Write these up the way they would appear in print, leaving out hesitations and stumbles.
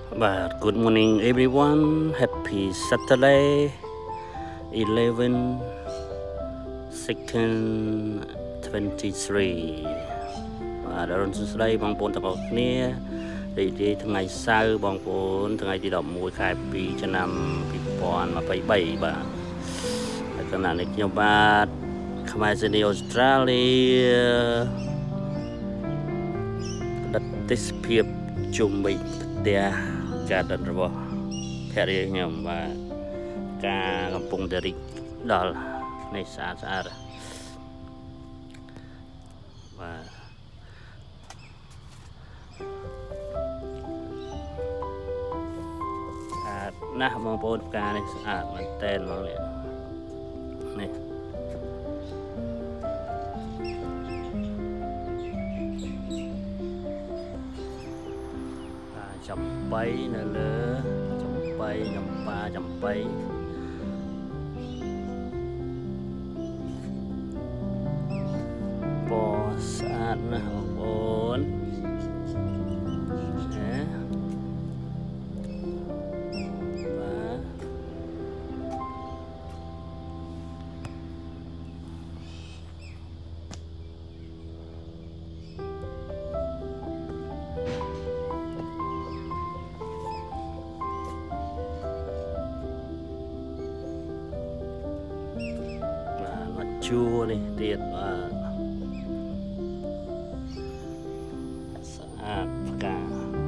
But good morning everyone. Happy Saturday 11 2nd 23 បាទអរុនសួស្តីបងប្អូនទាំងអស់គ្នារីករាយថ្ងៃសៅរ៍បងប្អូនថ្ងៃទី11ខែ2ឆ្នាំ2023បាទនៅខណៈនេះខ្ញុំបាទខ្មែរសេនីអូស្ត្រាលីដិតទេសភាពជុំវិញផ្ទះការដិតរបស់ភរិយាខ្ញុំបាទការកំពុងតែរីកដល់នេះស្អាតបាទណាស់បងប្អូនផ្កានេះស្អាតមែនតើមកនេះចំបៃនៅលើចំបៃចំប៉ាចំបៃពណ៌ស្អាតណាស់បងប្អូនជួរនេះទៀតបាទស្អាតផ្កា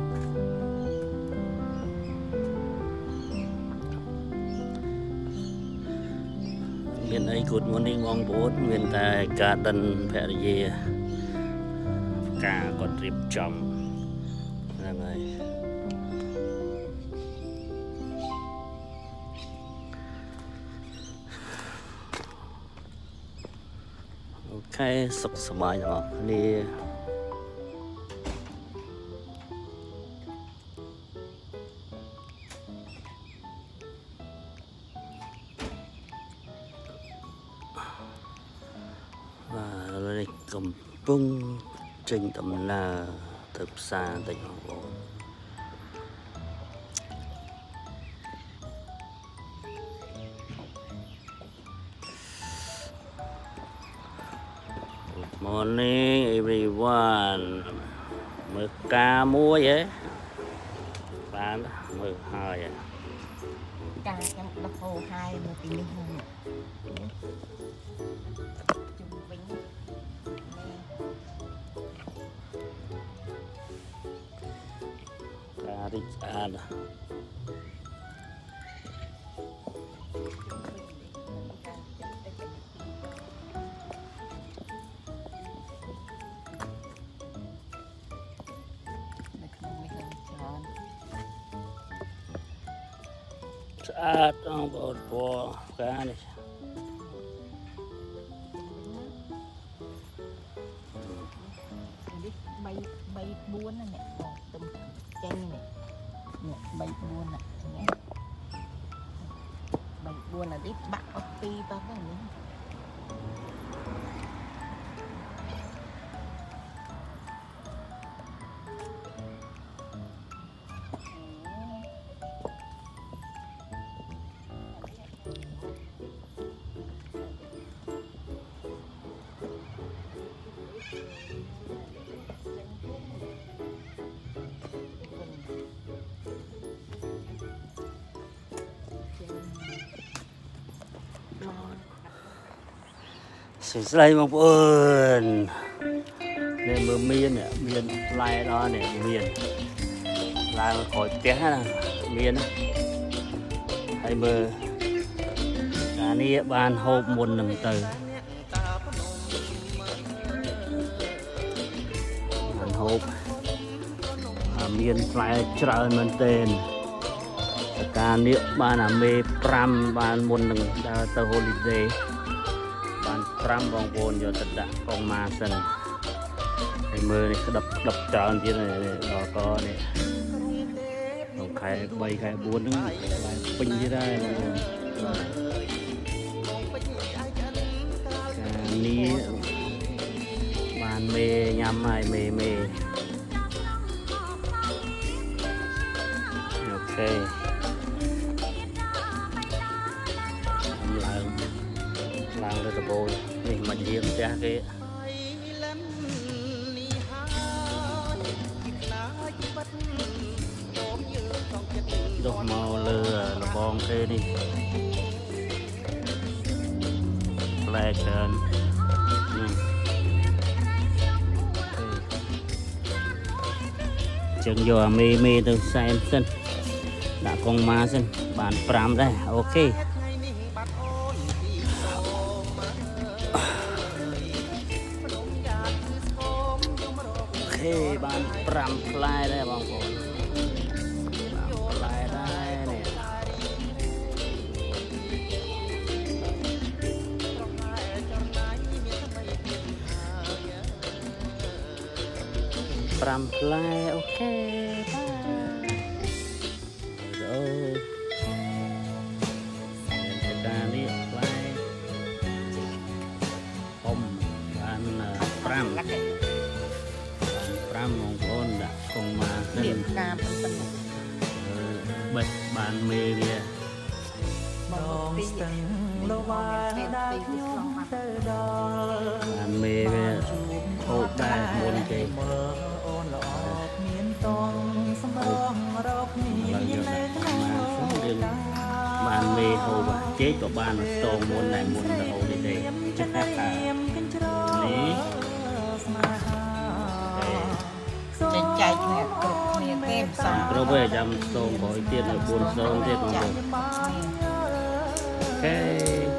មានអី good morning បងប្អូនមានតែ garden ភរិយាផ្កាគាត់រៀបចំហ្នឹងហើយអូខេសុខសប្បាយទាំងអស់គ្នាបាទនេះកំពុងចេញដំណើរទៅផ្សារតិចបងប្អូនMorning everyone មើលការមួយហ៎បានមើលហើយការខ្ញុំដោះហូរហើយមើលពីនេះជុំវិញការរីកស្អាតស្អាតបងប្អូនពណ៌ផ្កានេះ3 4ណានេះទំចេញនេះ3 4ណា3 4ណានេះបាក់អស់ពីតោះហ្នឹងសួស្តីបងប្អូននេះមើលមានផ្លែដល់នេះមានឡើងក្រោយផ្ទះណាមានហើយមើលអានេះបានហូបមុននឹងទៅបានហូបមានផ្លែច្រើនមែនទែនការនេះបានអាមេ5បានមុននឹងដើរទៅ holiday បាន5បងប្អូនយកទៅដាក់កងម៉ាសិនហើយមើលនេះក្តឹបច្រើនទៀតដល់កនេះក្នុងខែ3ខែ4ហ្នឹងបានពេញទៀតហើយបងប្អូនការនេះបានមេញ៉ាំហើយមេឡើងលើដបូលនេះមកយាមផ្ទះគេដុសមកលើលបងគេនេះផ្លែច្រើនចឹងយកអាមេទៅសែនសិនដាក់កងម៉ាសិនបាន5ដែរអូខេបាន5ផ្លែដែរបងប្អូន5ផ្លែដែរនេះ5ផ្លែអូខេអូការនេះផ្លែអ៊ំបាន5បងប្អូនដាក់កងម៉ាសិនកាប៉ុណ្ណឹងបេះបានមេវាបងស្ទឹងលវ៉ាដល់ខ្ញុំទៅដល់បានមេវាហូបដែរមុនគេអូនល្អមានតងសម្រងរកនេះនៅក្នុងបានមេហូបជែកក៏បានស្ទងមុនដែរមុនទៅហូបនេះទេចិត្តថានេះចេញចែកគ្នាគ្រប់គ្នាទេផ្សំគ្រប់ឯចាំស្ទងក្រោយទៀតនៅ4ស្ទងទៀតបងប្អូនអូខេ